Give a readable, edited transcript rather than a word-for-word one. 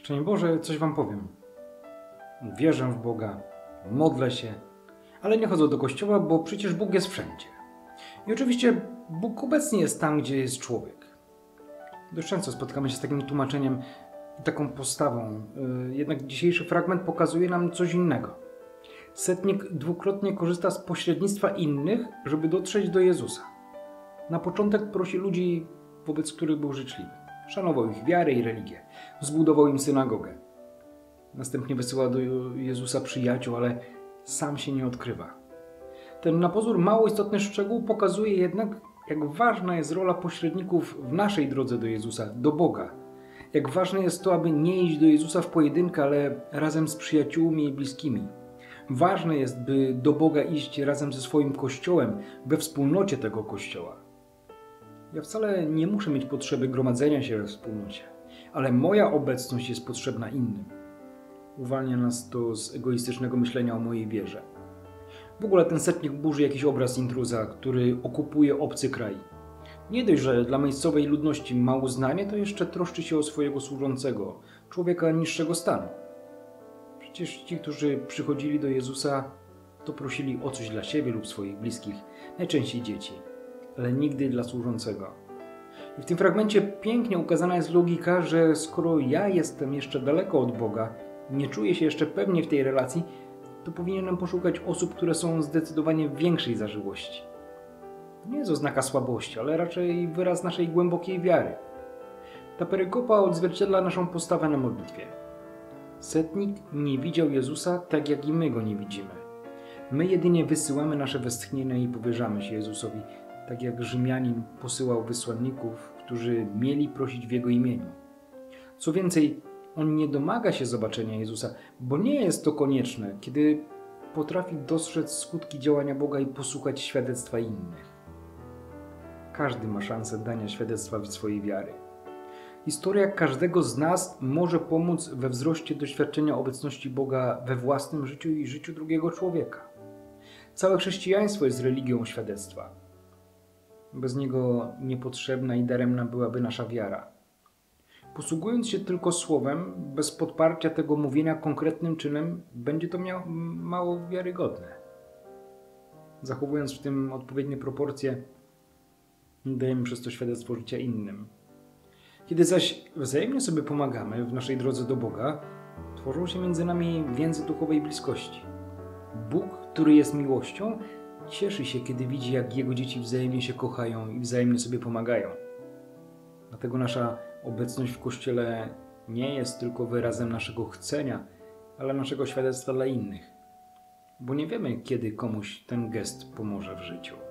Szczęść Boże, coś wam powiem. Wierzę w Boga, modlę się, ale nie chodzę do kościoła, bo przecież Bóg jest wszędzie. I oczywiście Bóg obecnie jest tam, gdzie jest człowiek. Dość często spotykamy się z takim tłumaczeniem i taką postawą. Jednak dzisiejszy fragment pokazuje nam coś innego. Setnik dwukrotnie korzysta z pośrednictwa innych, żeby dotrzeć do Jezusa. Na początek prosi ludzi, wobec których był życzliwy. Szanował ich wiarę i religię. Zbudował im synagogę. Następnie wysyła do Jezusa przyjaciół, ale sam się nie odkrywa. Ten na pozór mało istotny szczegół pokazuje jednak, jak ważna jest rola pośredników w naszej drodze do Jezusa, do Boga. Jak ważne jest to, aby nie iść do Jezusa w pojedynkę, ale razem z przyjaciółmi i bliskimi. Ważne jest, by do Boga iść razem ze swoim Kościołem, we wspólnocie tego Kościoła. Ja wcale nie muszę mieć potrzeby gromadzenia się we wspólnocie, ale moja obecność jest potrzebna innym. Uwalnia nas to z egoistycznego myślenia o mojej wierze. W ogóle ten setnik burzy jakiś obraz intruza, który okupuje obcy kraj. Nie dość, że dla miejscowej ludności ma uznanie, to jeszcze troszczy się o swojego służącego, człowieka niższego stanu. Przecież ci, którzy przychodzili do Jezusa, to prosili o coś dla siebie lub swoich bliskich, najczęściej dzieci, ale nigdy dla służącego. I w tym fragmencie pięknie ukazana jest logika, że skoro ja jestem jeszcze daleko od Boga, nie czuję się jeszcze pewnie w tej relacji, to powinienem poszukać osób, które są zdecydowanie większej zażyłości. To nie jest oznaka słabości, ale raczej wyraz naszej głębokiej wiary. Ta perykopa odzwierciedla naszą postawę na modlitwie. Setnik nie widział Jezusa tak, jak i my Go nie widzimy. My jedynie wysyłamy nasze westchnienia i powierzamy się Jezusowi, tak jak Rzymianin posyłał wysłanników, którzy mieli prosić w Jego imieniu. Co więcej, on nie domaga się zobaczenia Jezusa, bo nie jest to konieczne, kiedy potrafi dostrzec skutki działania Boga i posłuchać świadectwa innych. Każdy ma szansę dania świadectwa swojej wiary. Historia każdego z nas może pomóc we wzroście doświadczenia obecności Boga we własnym życiu i życiu drugiego człowieka. Całe chrześcijaństwo jest religią świadectwa. Bez niego niepotrzebna i daremna byłaby nasza wiara. Posługując się tylko słowem, bez podparcia tego mówienia konkretnym czynem, będzie to mało wiarygodne. Zachowując w tym odpowiednie proporcje, dajemy przez to świadectwo życia innym. Kiedy zaś wzajemnie sobie pomagamy w naszej drodze do Boga, tworzą się między nami więzy duchowej bliskości. Bóg, który jest miłością, cieszy się, kiedy widzi, jak Jego dzieci wzajemnie się kochają i wzajemnie sobie pomagają. Dlatego nasza obecność w Kościele nie jest tylko wyrazem naszego chcenia, ale naszego świadectwa dla innych. Bo nie wiemy, kiedy komuś ten gest pomoże w życiu.